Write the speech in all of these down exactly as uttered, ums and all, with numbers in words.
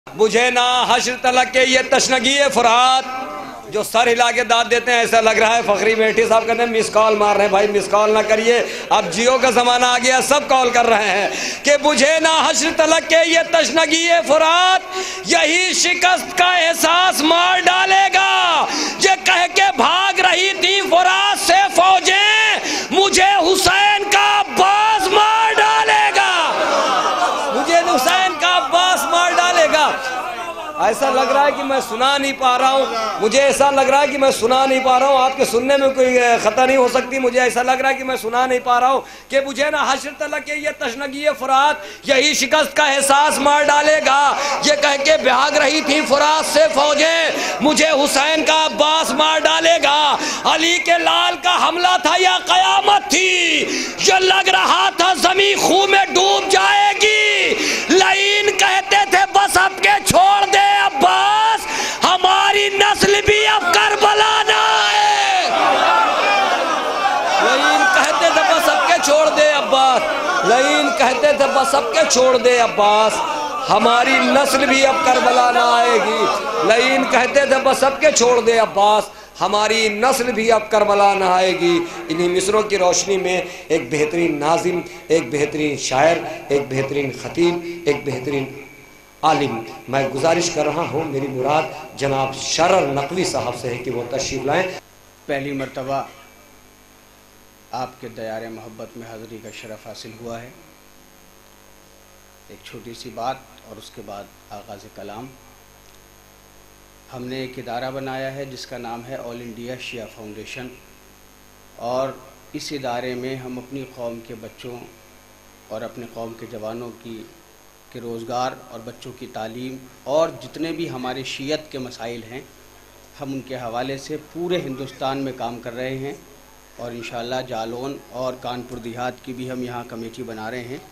बुझे ना हश्र तलक के ये तशनगी फुरात, जो सर हिला के दाद देते हैं ऐसा लग रहा है फखरी मेठी साहब कहते हैं मिस कॉल मार रहे हैं। भाई मिस कॉल ना करिए, अब जियो का ज़माना आ गया, सब कॉल कर रहे हैं कि बुझे ना हश्र तलक के ये तशनगी फुरात, यही शिकस्त का एहसास मार डालेगा। ये कह के भाग रही थी फुरात से फौजें, मुझे हुसैन का अब्बास मार डालेगा, मुझे हुसैन का अब्बास मार डालेगा। ऐसा लग रहा है कि मैं सुना नहीं पा रहा हूँ, मुझे ऐसा लग रहा है कि मैं सुना नहीं पा रहा हूँ। आपके सुनने में कोई खतर नहीं हो सकती, मुझे ऐसा लग रहा है कि मैं सुना नहीं पा रहा हूँ कि मुझे ना हश्र तलक के ये तशनगी फुरात, यही शिकस्त का एहसास मार डालेगा। ये कह के भाग रही थी फुरात से फौजें, मुझे हुसैन का अब्बास मार डालेगा। अली के लाल का हमला था या कयामत थी, ये लग रहा था जमीन खून में डूब जाएगी। लाइन कहते थे बस अब के छोड़ दे अब्बास, हमारी नस्ल भी अब करबला ना आए। लाइन कहते थे बस अब के छोड़ दे अब्बास, लाइन कहते थे बस अब के छोड़ दे अब्बास, हमारी नस्ल भी अब करबला ना आएगी। लाइन कहते थे बस अब के छोड़ दे अब्बास, हमारी नस्ल भी अब करबला न आएगी। इन्हीं मिसरों की रोशनी में एक बेहतरीन नाजिम, एक बेहतरीन शायर, एक बेहतरीन खतीब, एक बेहतरीन आलिम, मैं गुजारिश कर रहा हूँ, मेरी मुराद जनाब शरर नकवी साहब से है कि वो तशरीफ़ लाएँ। पहली मरतबा आपके दयारे मोहब्बत में हाज़िरी का शरफ़ हासिल हुआ है। एक छोटी सी बात और उसके बाद आगाज़ कलाम। हमने एक इदारा बनाया है जिसका नाम है ऑल इंडिया शिया फाउंडेशन, और इस इदारे में हम अपनी कौम के बच्चों और अपने कौम के जवानों की के रोज़गार और बच्चों की तालीम और जितने भी हमारे शियत के मसाइल हैं, हम उनके हवाले से पूरे हिंदुस्तान में काम कर रहे हैं। और इंशाअल्लाह जालौन और कानपुर देहात की भी हम यहाँ कमेटी बना रहे हैं।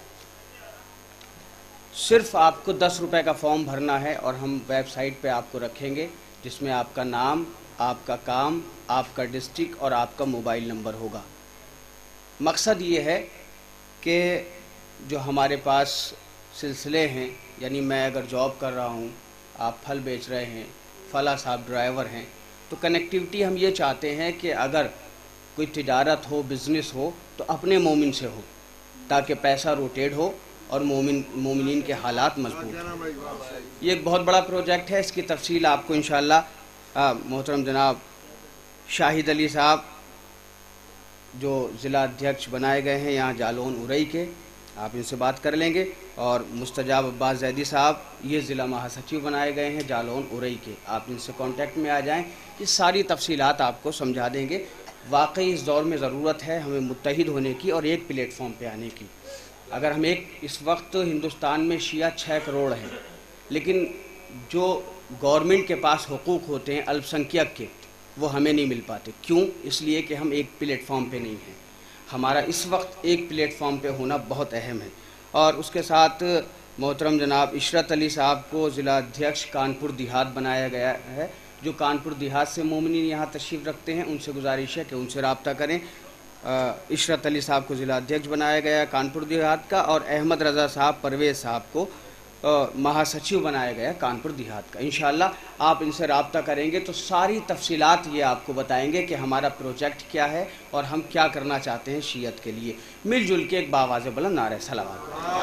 सिर्फ़ आपको दस रुपए का फॉर्म भरना है और हम वेबसाइट पे आपको रखेंगे, जिसमें आपका नाम, आपका काम, आपका डिस्ट्रिक्ट और आपका मोबाइल नंबर होगा। मकसद ये है कि जो हमारे पास सिलसिले हैं, यानी मैं अगर जॉब कर रहा हूँ, आप फल बेच रहे हैं, फला साहब ड्राइवर हैं, तो कनेक्टिविटी हम ये चाहते हैं कि अगर कोई तिजारत हो, बिज़नेस हो, तो अपने मोमिन से हो, ताकि पैसा रोटेट हो और मोमिन मोमिनीन के हालात मजबूत हों। ये एक बहुत बड़ा प्रोजेक्ट है, इसकी तफसील आपको इंशाअल्लाह मोहतरम जनाब शाहिद अली साहब जो ज़िला अध्यक्ष बनाए गए हैं यहाँ जालौन उरई के, आप इनसे बात कर लेंगे। और मुस्तजाब अब्बास जैदी साहब ये ज़िला महासचिव बनाए गए हैं जालौन उरई के, आप इनसे कांटेक्ट में आ जाएं, ये सारी तफसीलात आपको समझा देंगे। वाकई इस दौर में ज़रूरत है हमें मुत्तहिद होने की और एक प्लेटफॉर्म पे आने की। अगर हम एक इस वक्त हिंदुस्तान में शिया छः करोड़ हैं, लेकिन जो गवर्नमेंट के पास हुकूक होते हैं अल्पसंख्यक के, वो हमें नहीं मिल पाते। क्यों? इसलिए कि हम एक प्लेटफॉर्म पे नहीं हैं। हमारा इस वक्त एक प्लेटफॉर्म पे होना बहुत अहम है। और उसके साथ मोहतरम जनाब इशरत अली साहब को ज़िला अध्यक्ष कानपुर देहात बनाया गया है। जो कानपुर देहात से मोमिनीन यहाँ तशरीफ़ रखते हैं, उनसे गुजारिश है कि उनसे रब्ता करें। इशरत अली साहब को ज़िला अध्यक्ष बनाया गया कानपुर देहात का, और अहमद रज़ा साहब परवेज़ साहब को महासचिव बनाया गया कानपुर देहात का। इंशाअल्लाह आप इनसे रब्ता करेंगे तो सारी तफसीलात ये आपको बताएंगे कि हमारा प्रोजेक्ट क्या है और हम क्या करना चाहते हैं शियत के लिए। मिलजुल के एक बावाज़ बुलंद नारे सलावत।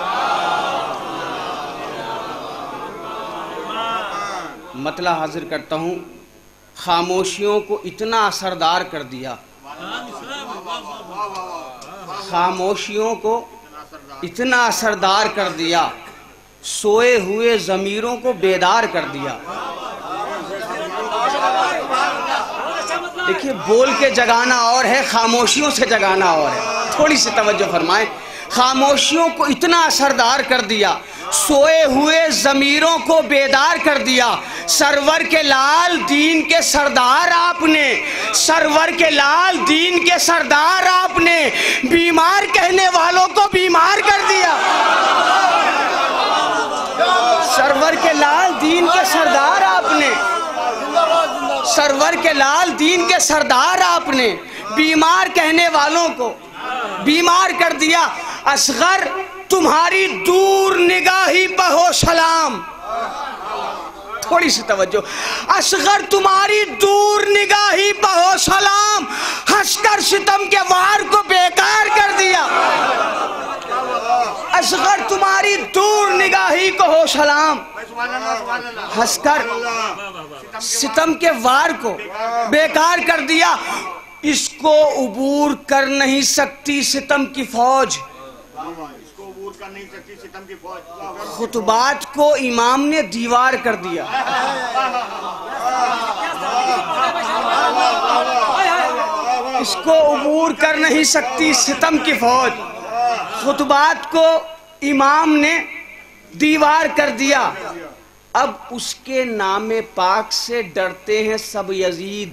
मतला हाजिर करता हूँ, खामोशियों को इतना असरदार कर दिया, खामोशियों को इतना असरदार कर दिया, सोए हुए ज़मीरों को बेदार कर दिया। देखिए, बोल के जगाना और है, खामोशियों से जगाना और है। थोड़ी सी तवज्जो फरमाएं। खामोशियों को इतना असरदार कर दिया, सोए हुए ज़मीरों को बेदार कर दिया। सरवर के लाल दीन के सरदार आपने, सरवर के लाल दीन के सरदार आपने, बीमार कहने वालों को बीमार कर दिया। सरवर के लाल दीन के सरदार आपने, सरवर के लाल दीन के सरदार आपने, बीमार कहने वालों को बीमार कर दिया। असगर तुम्हारी दूर निगाही पर हो सलाम, थोड़ी सी तवज्जो। असगर तुम्हारी दूर निगाही बहो सलाम, हंसकर सितम के वार को बेकार कर दिया। असगर तुम्हारी दूर निगाही को हो सलाम, हंसकर सितम के वार को बेकार कर दिया। इसको उबूर कर नहीं सकती सितम की फौज, इसको उबूर कर नहीं सकती सितम की फौज। खुतबात को इमाम ने दीवार कर दिया। इसको उबूर कर नहीं सकती सितम की फौज, खुतबात को इमाम ने दीवार कर दिया। अब उसके नामे पाक से डरते हैं सब यजीद।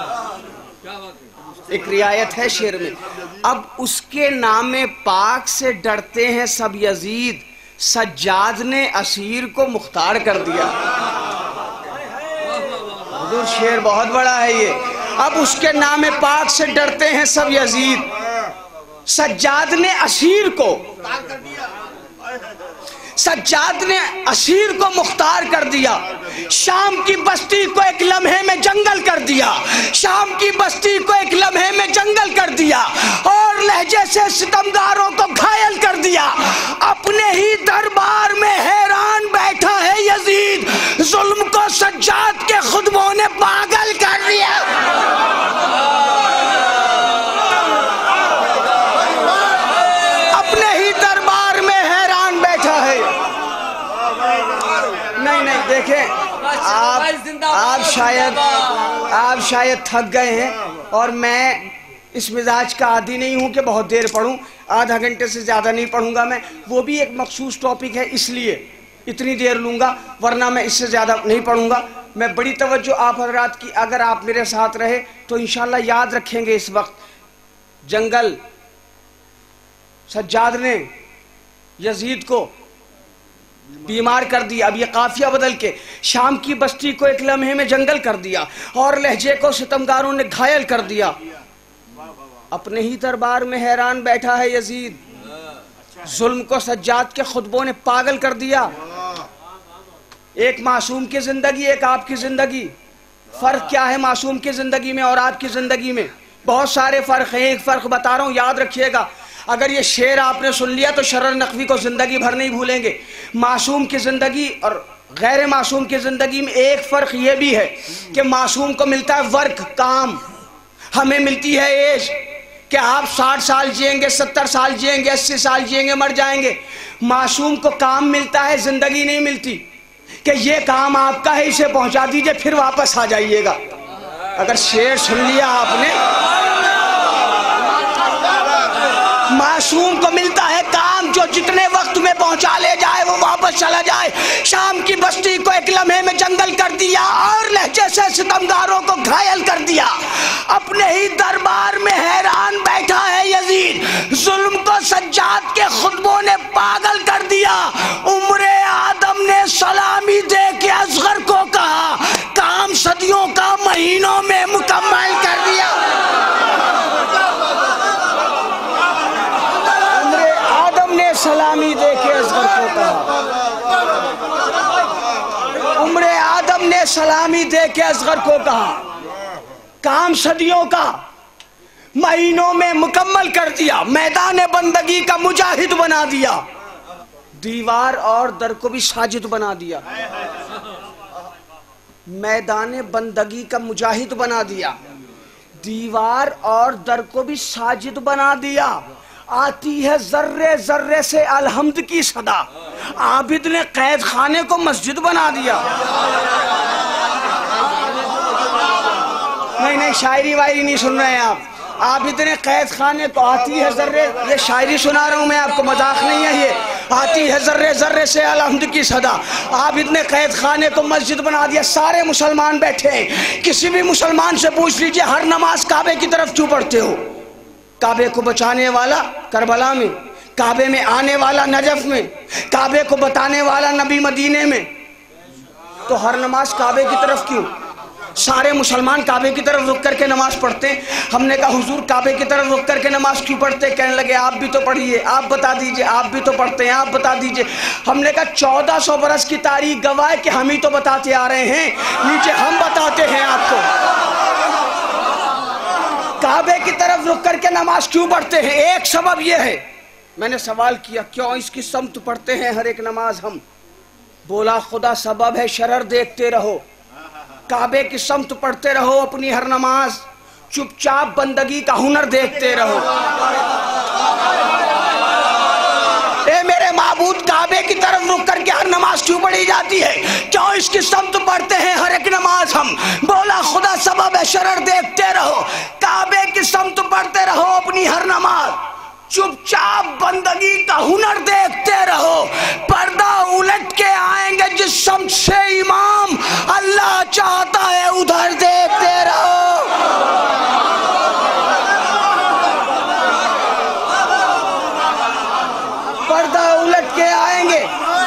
एक रियायत है शेर में, अब उसके नामे पाक से डरते हैं सब यजीद, सज्जाद ने असीर को मुख्तार कर दिया। हुजूर शेर बहुत बड़ा है ये। अब उसके नामे पाक से डरते हैं सब यजीद, सज्जाद ने असीर को सज्जाद ने असीर को मुख्तार कर दिया। शाम की बस्ती को एक लम्हे में जंगल कर दिया, शाम की बस्ती को एक लम्हे में जंगल कर दिया और लहजे से सितमगारों को घायल कर दिया। अपने ही दरबार में हैरान बैठा है यजीद, जुल्म को सज्जाद के खुतबों ने पागल कर दिया। अपने ही दरबार में हैरान बैठा है। नहीं नहीं देखें, आप आप शायद आप शायद थक गए हैं और मैं इस मिजाज का आदी नहीं हूं कि बहुत देर पढ़ूं। आधा घंटे से ज़्यादा नहीं पढ़ूंगा मैं, वो भी एक मखसूस टॉपिक है इसलिए इतनी देर लूंगा, वरना मैं इससे ज़्यादा नहीं पढ़ूंगा। मैं बड़ी तवज्जो आप हजरात की, अगर आप मेरे साथ रहे तो इंशाल्लाह याद रखेंगे। इस वक्त जंगल सज्जाद ने यजीद को बीमार कर दिया। अब ये काफिया बदल के शाम की बस्ती को एक लम्हे में जंगल कर दिया और लहजे को सितमगारों ने घायल कर दिया। अपने ही दरबार में हैरान बैठा है यजीद, जुल्म को सज्जाद के खुतबों ने पागल कर दिया। एक मासूम की जिंदगी, एक आपकी जिंदगी, फर्क क्या है मासूम की जिंदगी में और आपकी जिंदगी में? बहुत सारे फर्क हैं। एक फर्क बता रहा हूं, याद रखिएगा। अगर ये शेर आपने सुन लिया तो शरर नकवी को जिंदगी भर नहीं भूलेंगे। मासूम की जिंदगी और गैर मासूम की जिंदगी में एक फर्क ये भी है कि मासूम को मिलता है वर्क, काम, हमें मिलती है एज कि आप साठ साल जिएंगे, सत्तर साल जिएंगे, अस्सी साल जिएंगे, मर जाएंगे। मासूम को काम मिलता है, जिंदगी नहीं मिलती कि ये काम आपका है, इसे पहुंचा दीजिए फिर वापस आ जाइएगा। अगर शेर सुन लिया आपने, मासूम को मिलता है काम जो जितने वक्त में पहुंचा ले जाए वो वापस चला जाए। शाम की बस्ती को एक लम्हे में जंगल कर दिया और लहजे से सितमगारों को घायल कर दिया। अपने ही दरबार में हैरान बैठा है यजीद, जुल्म को सज्जाद के खुतबों ने पागल कर दिया। उम्रे आदम ने सलामी दे के असगर को कहा, काम सदियों का महीनों में मुकम्मल कर दिया। सलामी देके असगर को कहा, उम्रे आदम ने सलामी देके असगर को कहा, काम सदियों का महीनों में मुकम्मल कर दिया। मैदान बंदगी का मुजाहिद बना दिया, दीवार और दर को भी साजिद बना दिया। मैदान बंदगी का मुजाहिद बना दिया, दीवार और दर को भी साजिद बना दिया। आती है जर्रे जर्रे से अलहम्द की सदा, आबिद ने कैद खाने को मस्जिद बना दिया। नहीं नहीं शायरी वायरी नहीं सुन रहे हैं आप। आबिद ने कैद खाने को, आती है जर्रे, ये शायरी सुना रहा हूं मैं आपको, मजाक नहीं है ये। आती है जर्रे जर्रे से अलहम्द की सदा, आबिद ने कैद खाने को मस्जिद बना दिया। सारे मुसलमान बैठे हैं, किसी भी मुसलमान से पूछ लीजिए हर नमाज काबे की तरफ क्यों पढ़ते हो? काबे को बचाने वाला करबला में, काबे में आने वाला नजफ में, काबे को बताने वाला नबी मदीने में, तो हर नमाज काबे की तरफ क्यों? सारे मुसलमान काबे की तरफ रुक करके नमाज पढ़ते हैं। हमने कहा हुजूर काबे की तरफ रुक करके नमाज क्यों पढ़ते? कहने लगे आप भी तो पढ़िए, आप बता दीजिए, आप भी तो पढ़ते हैं, आप बता दीजिए। हमने कहा चौदह सौ बरस की तारीख गवाह है कि हम ही तो बताते आ रहे हैं, नीचे हम बताते हैं आपको। काबे की तरफ रुक करके नमाज क्यों पढ़ते हैं? एक सबब यह है। मैंने सवाल किया क्यों इसकी समत पढ़ते हैं हर एक नमाज हम? बोला खुदा सबब है, शरर देखते रहो, काबे की समत पढ़ते रहो अपनी हर नमाज, चुपचाप बंदगी का हुनर देखते रहो। ए मेरे माबूद, काबे की तरफ रुक करके हर नमाज क्यों पढ़ी जाती है? क्यों इसकी समत पढ़ते हैं हर एक नमाज हम? बोला खुदा सबब है, शरर देखते रहो, काबे की समत पढ़ते रहो अपनी हर नमाज, चुपचाप बंदगी का हुनर देखते रहो। पर्दा उलट के आएंगे जिस समत से इमाम, अल्लाह चाहता है उधर देखते रहो। पर्दा उलट के आएंगे।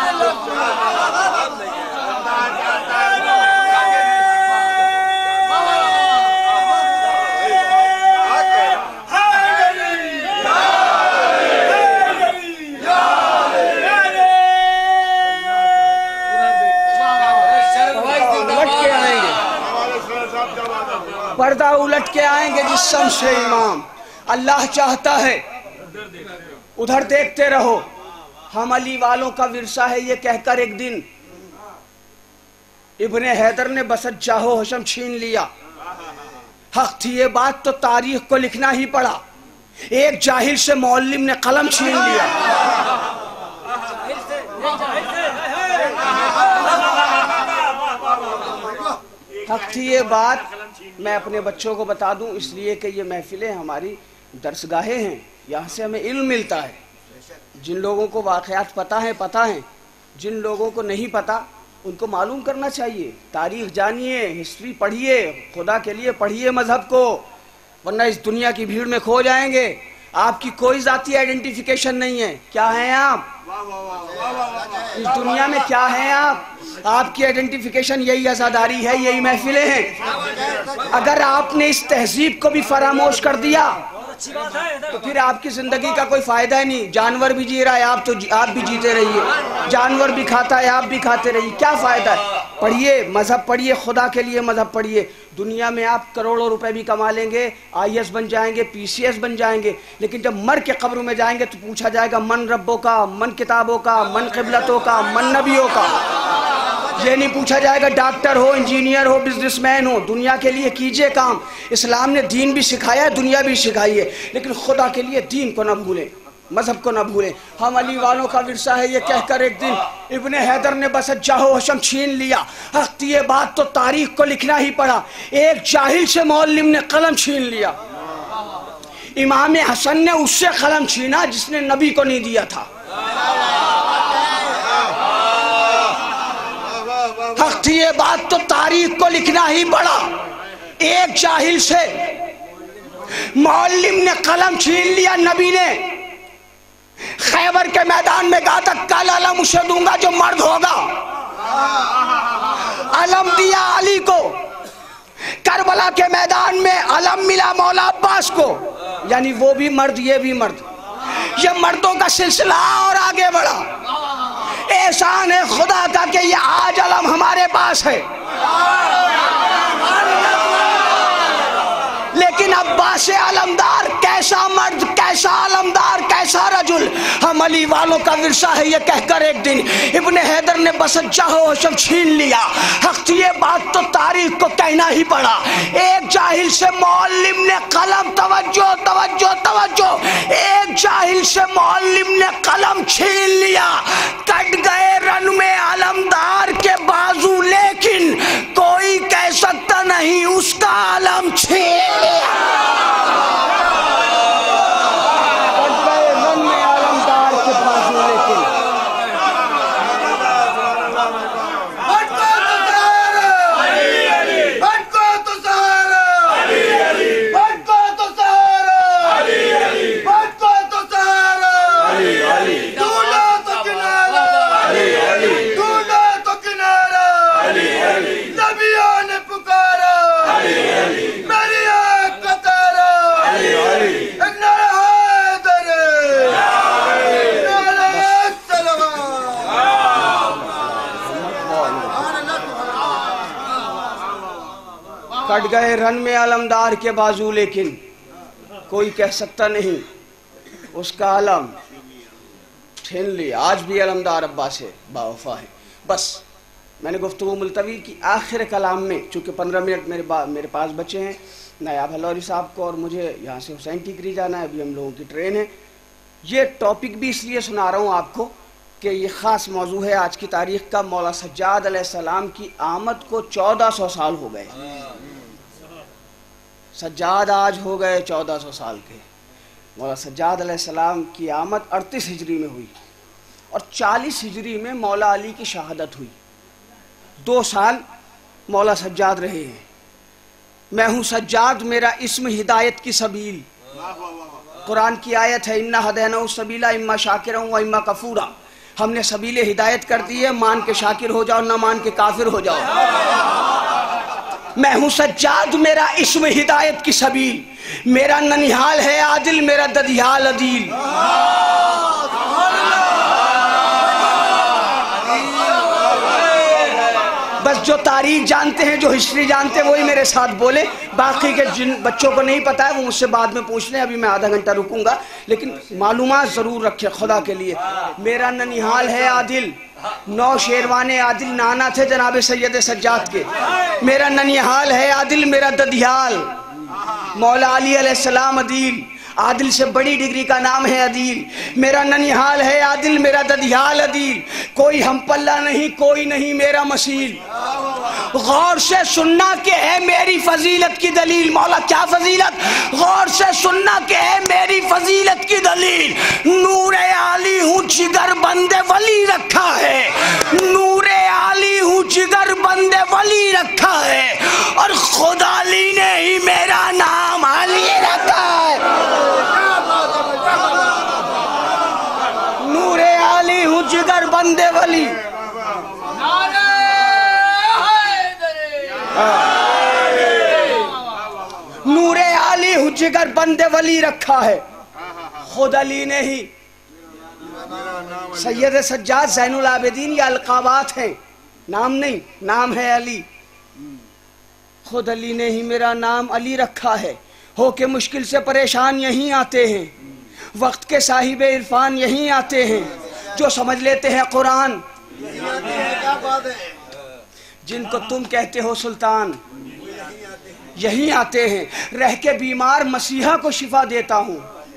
पर्दा उलट के आएंगे जिस शम्स से इमाम, अल्लाह चाहता है उधर देखते रहो। हम अली वालों का विरसा है ये कहकर एक दिन इब्ने हैदर ने बसत जाहो हशम छीन लिया। हक थी ये बात तो तारीख को लिखना ही पड़ा, एक जाहिल से मौल्लिम ने कलम छीन लिया। हक थी ये बात, मैं अपने बच्चों को बता दूं इसलिए कि ये महफिलें हमारी दरसगाहें हैं, यहाँ से हमें इल्म मिलता है। जिन लोगों को वाक़यात पता है पता है, जिन लोगों को नहीं पता उनको मालूम करना चाहिए। तारीख जानिए, हिस्ट्री पढ़िए, खुदा के लिए पढ़िए मजहब को, वरना इस दुनिया की भीड़ में खो जाएंगे। आपकी कोई जाती आइडेंटिफिकेशन नहीं है। क्या हैं आप इस दुनिया में? क्या हैं आप? आपकी आइडेंटिफिकेशन यही आज़ादारी है, यही महफिलें हैं। अगर आपने इस तहजीब को भी फरामोश कर दिया तो फिर आपकी जिंदगी का कोई फायदा ही नहीं। जानवर भी जी रहा है, आप तो आप भी जीते रहिए, जानवर भी खाता है, आप भी खाते रहिए, क्या फायदा है? पढ़िए, मजहब पढ़िए, खुदा के लिए मजहब पढ़िए। दुनिया में आप करोड़ों रुपए भी कमा लेंगे, आई ए एस बन जाएंगे, पी सी एस बन जाएंगे, लेकिन जब मर के कब्र में जाएंगे तो पूछा जाएगा मन रब्बों का, मन किताबों का, मन क़िबलतों का, मन नबियों का। ये नहीं पूछा जाएगा डॉक्टर हो, इंजीनियर हो, बिजनेसमैन हो, दुनिया के लिए कीजिए काम। इस्लाम ने दीन भी सिखाया है, दुनिया भी सिखाई है, लेकिन खुदा के लिए दीन को न भूलें, मजहब को न भूलें। हम अली वालों का विरसा है ये कहकर एक दिन इब्ने हैदर ने बसत जाहो हशम छीन लिया। हक ये बात तो तारीख को लिखना ही पड़ा, एक जाहिल से मौल्लिम ने कलम छीन लिया। इमाम हसन ने उससे कलम छीना जिसने नबी को नहीं दिया था। हक ये बात तो तारीख को लिखना ही पड़ा, एक जाहिल से मौल्लिम ने कलम छीन लिया। नबी ने खैबर के मैदान में कहा था कल अलम उसे दूंगा जो मर्द होगा। अलम दिया अली को, करबला के मैदान में अलम मिला मौला अब्बास को, यानी वो भी मर्द ये भी मर्द, ये मर्दों का सिलसिला और आगे बढ़ा। एहसान है खुदा का कि ये आज अलम हमारे पास है, लेकिन अब्बास अलमदार कैसा मर्द, कैसा अलमदार, कैसा रजुल। हम अली वालों का विरसा है ये कहकर एक दिन इब्ने हैदर ने बसत जाहो हशम छीन लिया। हक ये बात तो तारीख को कहना ही पड़ा, एक जाहिल से मौल्लिम ने कलम, तवज्जो तवज्जो तवज्जो, एक जाहिल से मौल्लिम ने कलम छीन लिया। कट गए रन में अलमदार के बाजू, लेकिन कोई कह सकता नहीं उसका अलम छीन लिया। कट गए रन में अलमदार के बाजू, लेकिन कोई कह सकता नहीं उसका अलम छीन लिया। आज भी अलमदार अब्बा से बावफा है। बस मैंने गुफ्तगू मुलतवी की आखिर कलाम में, चूँकि पंद्रह मिनट मेरे मेरे पास बचे हैं, नायाब हलौरी साहब को और मुझे यहाँ से हुसैन टिकरी जाना है, अभी हम लोगों की ट्रेन है। ये टॉपिक भी इसलिए सुना रहा हूँ आपको कि ये ख़ास मौजू है आज की तारीख़ का। मौला सज्जाद अलैहिस्सलाम की आमद को चौदह सौ साल हो गए। सज्जाद आज हो गए चौदह सौ साल के। मौला सज्जाद अलैहिस्सलाम की आमद अड़तीस हिजरी में हुई और चालीस हिजरी में मौला अली की शहादत हुई। दो साल मौला सज्जाद रहे हैं। मैं हूँ सज्जाद, मेरा इस्म हिदायत की सबील। कुरान की आयत है, इन्ना हदैना सबीला इम्मा शाकिरा व इम्मा कफूरा। हमने सबीले हिदायत कर दी है, मान के शाकिर हो जाओ, ना मान के काफिर हो जाओ। मैं हूँ सज्जाद, मेरा इस्म हिदायत की सबील। मेरा ननिहाल है आदिल, मेरा ददियाल अदील। बस जो तारीख जानते हैं, जो हिस्ट्री जानते हैं, वही मेरे साथ बोले। बाकी के जिन बच्चों को नहीं पता है वो मुझसे बाद में पूछ लें। अभी मैं आधा घंटा रुकूंगा, लेकिन मालूमात ज़रूर रखे खुदा के लिए। मेरा ननिहाल है आदिल, नौ शेरवाने आदिल नाना थे जनाब सैयद सज्जाद के। मेरा ननिहाल है आदिल, मेरा ददियाल। मौला अली अलैहिस्सलाम अदील, आदिल से बड़ी डिग्री का नाम है अदील। मेरा ननिहाल है आदिल, मेरा ददियाल अदील। कोई हम पल्ला नहीं, कोई नहीं मेरा मसील। गौर से सुनना के है मेरी फजीलत की दलील। मौला क्या फजीलत? गौर से सुनना के है मेरी फजीलत की दलील। नूरे आली हूँ, जिगर बंदे वली रखा है। नूरे आली हूँ, जिगर बंदे वली रखा है। और खुदा अली ने ही मेरा नाम अली रखा है। नूरे आली हूँ, जिगर बंदे वली। नूरे आली हूँ, जिगर बंदे वली रखा है। खुद अली ने ही। सैयद सज्जाद ज़ैनुल आबिदीन ये अलकाबात हैं, नाम नहीं, नाम है अली। खुद अली ने ही मेरा नाम अली रखा है। हो के मुश्किल से परेशान यहीं आते हैं, वक्त के साहिब इरफान यहीं आते हैं, जो समझ लेते हैं कुरान। जिनको तुम कहते हो सुल्तान यहीं आते हैं। रह के बीमार मसीहा को शिफा देता हूँ।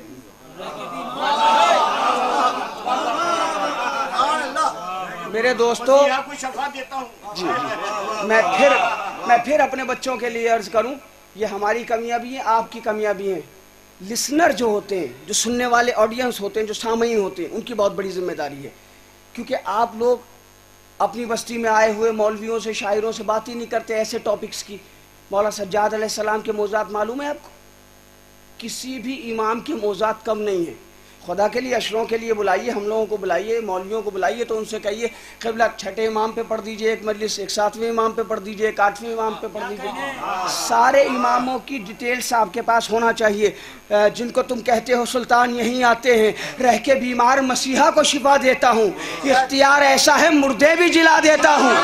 मेरे दोस्तों जी, मैं फिर मैं फिर अपने बच्चों के लिए अर्ज करूं, ये हमारी कमियां भी हैं, आपकी कमियां भी हैं। लिसनर जो होते हैं, जो सुनने वाले ऑडियंस होते हैं, जो सामईन होते हैं, उनकी बहुत बड़ी जिम्मेदारी है। क्योंकि आप लोग अपनी बस्ती में आए हुए मौलवियों से, शायरों से बात ही नहीं करते ऐसे टॉपिक्स की। मौला सज्जाद अलैहिस्सलाम के मौज़ात मालूम है आपको? किसी भी इमाम के मौज़ात कम नहीं है। खुदा के लिए अशरों के लिए बुलाइए, हम लोगों को बुलाइए, मौलवियों को बुलाइए, तो उनसे कहिए क़िबला छठे इमाम पे पढ़ दीजिए एक मजलिस, एक सातवें इमाम पे पढ़ दीजिए, एक आठवें इमाम पे पढ़ दीजिए। सारे इमामों की डिटेल्स आपके पास होना चाहिए। जिनको तुम कहते हो सुल्तान यहीं आते हैं। रह के बीमार मसीहा को शिफा देता हूँ। इख्तियार ऐसा है मुर्दे भी जिला देता हूँ।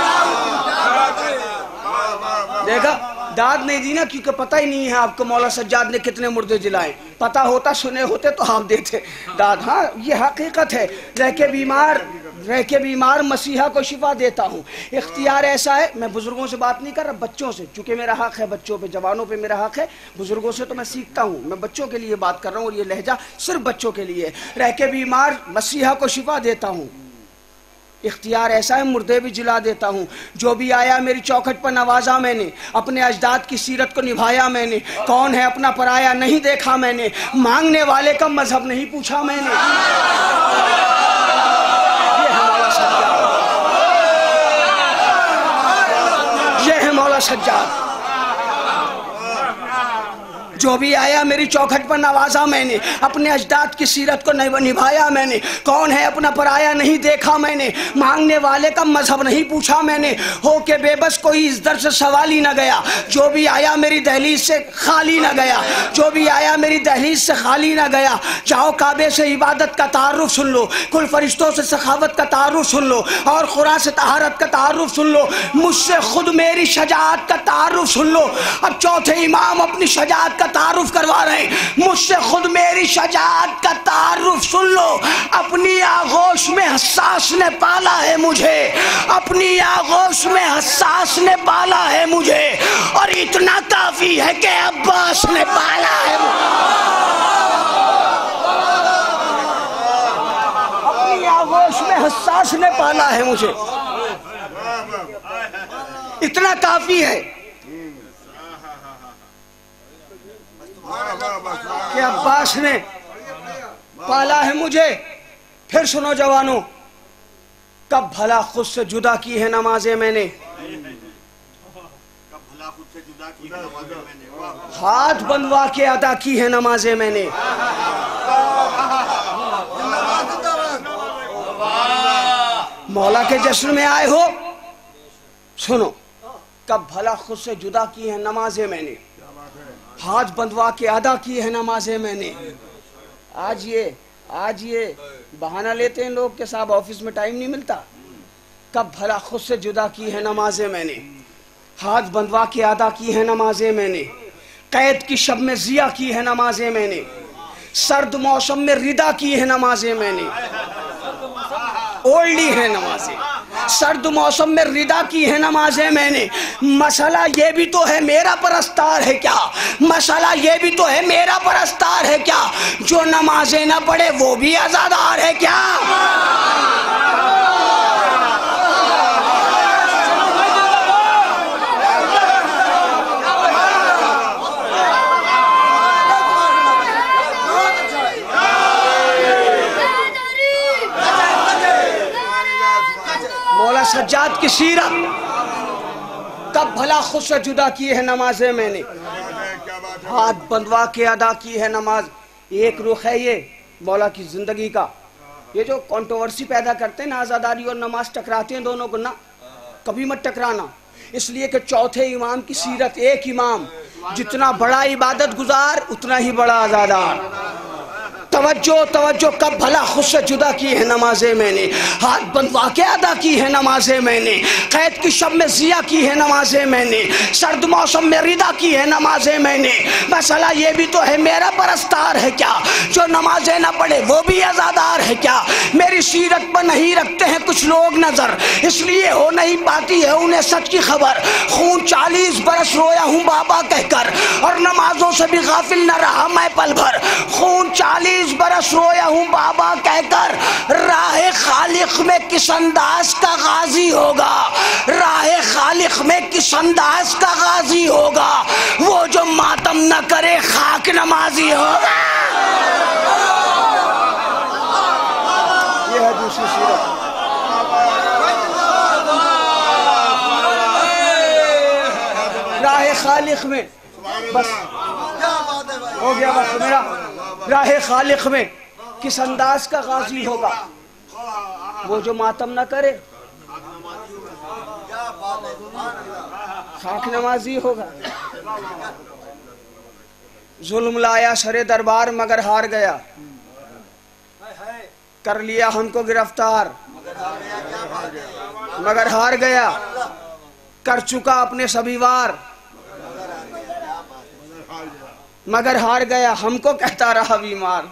देखा, दाद नहीं दी ना, क्योंकि पता ही नहीं है आपको मौला सज्जाद ने कितने मुर्दे जिलाए। पता होता, सुने होते तो आप देते दाद। हाँ, ये हकीकत है। रह के बीमार रह के बीमार मसीहा को शिफा देता हूँ। इख्तियार ऐसा है। मैं बुजुर्गों से बात नहीं कर रहा, बच्चों से, चूंकि मेरा हक है बच्चों पे, जवानों पे मेरा हक है। बुजुर्गों से तो मैं सीखता हूँ, मैं बच्चों के लिए बात कर रहा हूँ, और ये लहजा सिर्फ बच्चों के लिए। रह के बीमार मसीहा को शिफा देता हूँ। इख्तियार ऐसा है मुर्दे भी जिला देता हूँ। जो भी आया मेरी चौखट पर नवाजा मैंने, अपने अजदाद की सीरत को निभाया मैंने। कौन है अपना पराया नहीं देखा मैंने, मांगने वाले का मजहब नहीं पूछा मैंने। ये है मौला सज्जाद, ये है मौला सज्जाद। जो भी आया मेरी चौखट पर नवाजा मैंने, अपने अजदाद की सीरत को नहीं निभाया मैंने। कौन है अपना पराया नहीं देखा मैंने, मांगने वाले का मजहब नहीं पूछा मैंने। हो के बेबस कोई इस दर से सवाल ही न गया, जो भी आया मेरी दहलीज से खाली न गया, जो भी आया मेरी दहलीज से खाली न गया। जाओ काबे से इबादत का तारुफ सुन लो, कुल फरिश्तों से सखावत का तारुफ सुन लो, और कुरान से तहारत का तारुफ सुन लो, मुझसे खुद मेरी शजाअत का तारुफ सुन लो। अब चौथे इमाम अपनी शजाअत का तारुफ करवा रहे हैं, मुझसे खुद मेरी शजाअत का तारुफ सुन लो। अपनी आगोश में हसास ने पाला है मुझे, अपनी आगोश में हसास ने पाला है मुझे, और इतना काफी है कि अब्बास ने पाला है मुझे। अपनी आगोश में हसास ने पाला है मुझे, इतना काफी है कि अब्बास ने पाला है मुझे। फिर सुनो जवानों, कब भला खुद से जुदा की है नमाजें मैंने, हाथ बंधवा के अदा की है नमाजें मैंने। मौला के जश्न में आए हो, सुनो, कब भला खुद से जुदा की है नमाजें मैंने, हाथ बंधवा के अदा की है नमाजें मैंने। आज ये आज ये बहाना लेते हैं लोग कि साहब ऑफिस में टाइम नहीं मिलता। कब भला खुद से जुदा की है नमाजें मैंने, हाथ बंधवा के अदा की है नमाजें मैंने। कैद की शब में जिया की है नमाजें मैंने, सर्द मौसम में रिदा की है नमाजें मैंने। ओल्डी है नमाजें, सर्द मौसम में रिदा की है नमाजें मैंने। मसला ये भी तो है मेरा परस्तार है क्या, मसला ये भी तो है मेरा परस्तार है क्या, जो नमाजें ना पढ़े वो भी आजादार है क्या। मौला सज्जाद की सीरत, कब भला खुद से जुदा की है नमाजें मैंने, हाथ बंधवा के अदा की है नमाज। एक रुख है ये मौला की जिंदगी का, ये जो कंट्रोवर्सी पैदा करते हैं ना, आज़ादारी और नमाज टकराते हैं दोनों को ना, कभी मत टकराना। इसलिए कि चौथे इमाम की सीरत, एक इमाम जितना बड़ा इबादत गुजार उतना ही बड़ा आज़ादार। तवज्जो तवज्जो, कब भला खुद से जुदा की है नमाजें मैंने, हाथ बंधवा के अदा की है नमाजें मैंने। कैद की शब में जिया की है नमाजें मैंने, सर्द मौसम में रिदा की है नमाजें मैंने। मसला ये भी तो है मेरा परस्तार है क्या, जो नमाजें ना पढ़े वो भी आज़ादार है क्या। मेरी सीरत पर नहीं रखते हैं कुछ लोग नजर, इसलिए हो नहीं पाती है उन्हें सच की खबर। खून चालीस बरस रोया हूँ बाबा कहकर, और नमाजों से भी गाफिल न रहा मैं पल भर। खून चालीस बरस रोया हूँ बाबा कहकर, राह खालिक में किस अंदाज का गाजी होगा, राह खालिक में किस अंदाज का गाजी होगा, वो जो मातम न करे खाक नमाजी होगा। ये है दूसरी सीरत। राह खालिक में, बस हो गया बस मेरा, राह खालिक में किस अंदाज का गाजी होगा, वो जो मातम न करे खाक नमाजी होगा। जुल्म लाया सरे दरबार मगर हार गया, कर लिया हमको गिरफ्तार मगर हार गया, कर चुका अपने सभी वार मगर हार गया, हमको कहता रहा बीमार।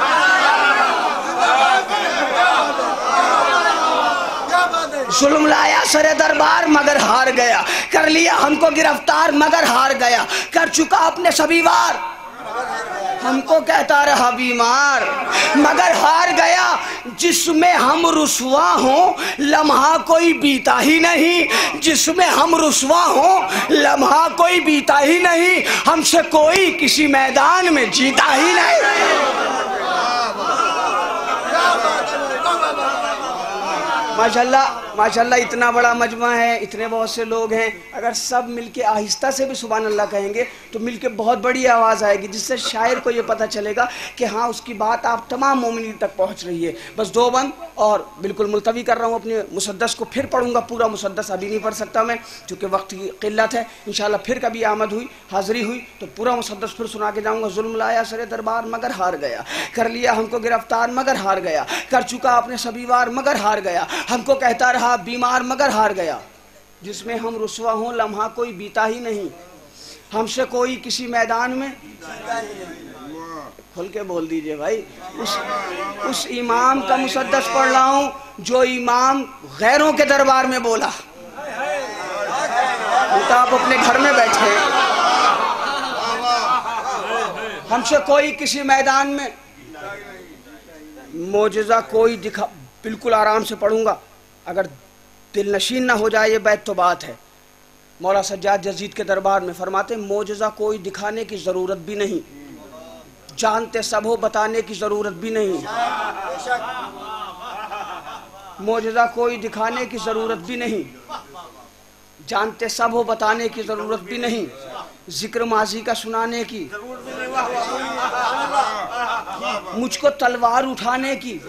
जुल्म लाया सरे दरबार मगर हार गया, कर लिया हमको गिरफ्तार मगर हार गया, कर चुका अपने सभी वार, हमको कहता रहा बीमार मगर हार गया। जिसमें हम रुसवा हों लम्हा कोई बीता ही नहीं, जिसमें हम रुसवा हों लम्हा कोई बीता ही नहीं, हमसे कोई किसी मैदान में जीता ही नहीं। माशाल्लाह माशाल्लाह इतना बड़ा मजमा है, इतने बहुत से लोग हैं, अगर सब मिलके आहिस्ता से भी सुभान अल्लाह कहेंगे तो मिलके बहुत बड़ी आवाज़ आएगी, जिससे शायर को ये पता चलेगा कि हाँ उसकी बात आप तमाम मोमिनीन तक पहुँच रही है। बस दो बंद और बिल्कुल मुलतवी कर रहा हूँ अपने मुसद्दस को, फिर पढ़ूंगा पूरा मुसद्दस, अभी नहीं पढ़ सकता मैं चूँकि वक्त की किल्लत है। इंशाल्लाह फिर कभी आमद हुई, हाज़िरी हुई तो पूरा मुसद्दस फिर सुना के जाऊँगा। जुल्म लाया सरे दरबार मगर हार गया, कर लिया हमको गिरफ्तार मगर हार गया, कर चुका आपने सभी वार मगर हार गया, हमको कहता रहा बीमार मगर हार गया, जिसमें हम रुसवा हों लम्हा कोई बीता ही नहीं, हमसे कोई किसी मैदान में खुल के बोल दीजिए भाई। उस उस इमाम का मुसद्दस पढ़ रहा हूं जो इमाम गैरों के दरबार में बोला। तो आप अपने घर में बैठे, हमसे कोई किसी मैदान में मोजज़ा कोई दिखा, बिल्कुल आराम से पढ़ूंगा, अगर दिल नशीन ना हो जाए ये बैत तो बात है। मौला सज्जाद यजीद के दरबार में फरमाते मोजज़ा कोई दिखाने की ज़रूरत भी नहीं, जानते सब हो बताने की ज़रूरत भी नहीं, मोजज़ा कोई दिखाने की ज़रूरत भी नहीं, जानते सब हो बताने की ज़रूरत भी नहीं, जिक्र माजी का सुनाने की, मुझको तलवार उठाने की।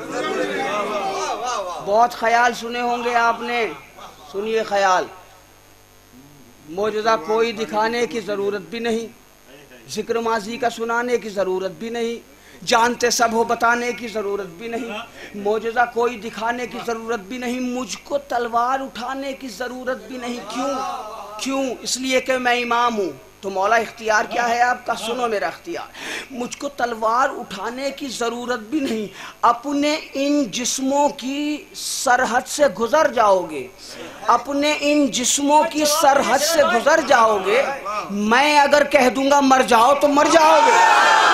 बहुत ख्याल सुने होंगे आपने, सुनिए ख्याल। मोजज़ा कोई दिखाने की ज़रूरत भी नहीं, जिक्र माजी का सुनाने की ज़रूरत भी नहीं, जानते सब हो बताने की ज़रूरत भी नहीं, मोजज़ा कोई दिखाने की ज़रूरत भी नहीं, मुझको तलवार उठाने की ज़रूरत भी नहीं। क्यों? क्यों? इसलिए कि मैं इमाम हूँ। तो मौला इख्तियार क्या है आपका? सुनो मेरा इख्तियार। मुझको तलवार उठाने की ज़रूरत भी नहीं, अपने इन जिस्मों की सरहद से गुज़र जाओगे, अपने इन जिस्मों की सरहद से गुज़र जाओगे। मैं अगर कह दूंगा मर जाओ तो मर जाओगे।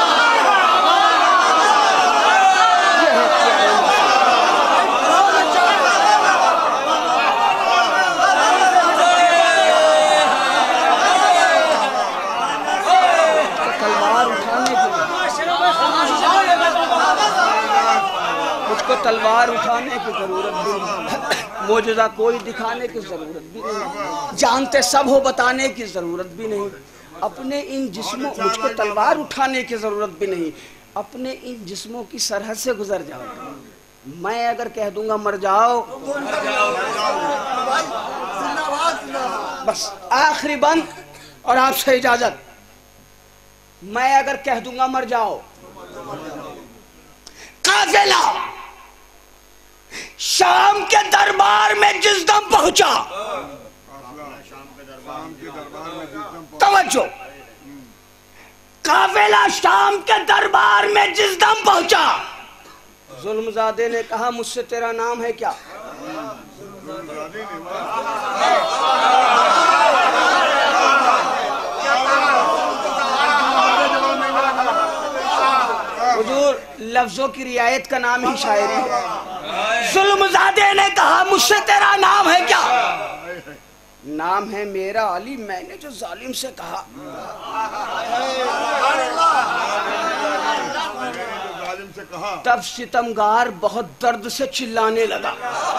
तलवार उठाने की जरूरत भी नहीं, मोजज़ा कोई दिखाने की जरूरत भी नहीं, जानते सब हो बताने की जरूरत भी नहीं, अपने इन जिस्मों मुझको तलवार उठाने की जरूरत भी नहीं, अपने इन जिस्मों की सरहद से गुजर जाओ। मैं अगर कह दूंगा मर जाओ, बस आखिरी बंद और आपसे इजाजत। मैं अगर कह दूंगा मर जाओ, काफिला शाम के दरबार में जिस दम पहुंचा, तवज्जो, काफिला शाम के दरबार में जिस दम पहुंचा, जुल्मज़ादे ने कहा मुझसे तेरा नाम है क्या? हुजूर लफ्जों की रियायत का नाम ही शायरी है। जुल्मज़ादे ने कहा मुझसे तेरा नाम है क्या? नाम है मेरा अली, मैंने जो जालिम से कहा। तब सितमगार बहुत दर्द से चिल्लाने लगा।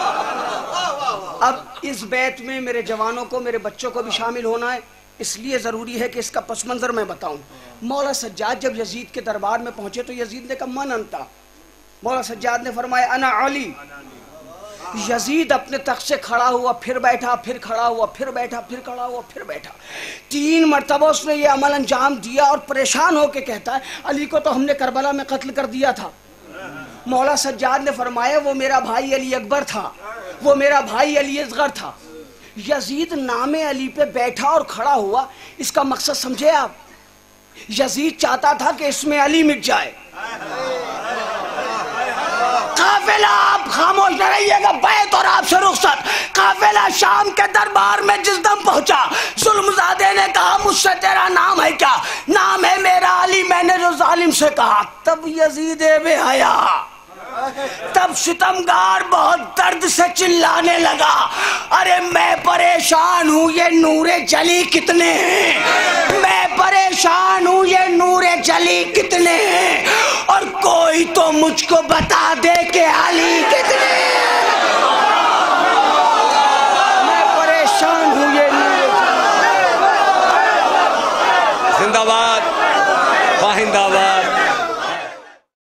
अब इस बैत में मेरे जवानों को, मेरे बच्चों को भी शामिल होना है, इसलिए ज़रूरी है कि इसका पस मंज़र मैं बताऊं। मौला सज्जाद जब यजीद के दरबार में पहुंचे तो यजीद ने कहा मन अंता। मौला सज्जाद ने फरमाया अना अली। यजीद अपने तख्त से खड़ा हुआ, फिर बैठा, फिर खड़ा हुआ, फिर बैठा, फिर खड़ा हुआ, फिर बैठा। तीन मरतबा उसने ये अमल अंजाम दिया और परेशान होकर कहता है अली को तो हमने करबला में कत्ल कर दिया था। मौला सज्जाद ने फरमाया वो मेरा भाई अली अकबर था, वो मेरा भाई अली असगर था। यजीद नामे अली पे बैठा और खड़ा हुआ, इसका मकसद समझे आप? यजीद चाहता था कि इसमें अली मिट जाए। काफिला आप खामोश न रहिएगा, बैत और आपसे रुखसत। काफिला शाम के दरबार में जिस दम पहुंचा, जुल्मज़ादे ने कहा मुझसे तेरा नाम है क्या? नाम है मेरा अली, मैंने जो जालिम से कहा। तब यजीद बेहया, तब सितमगार बहुत दर्द से चिल्लाने लगा अरे मैं परेशान हूँ, ये नूरे जली कितने हैं, मैं परेशान हूँ, ये नूरे जली कितने हैं, और कोई तो मुझको बता दे कि अली कितने हैं।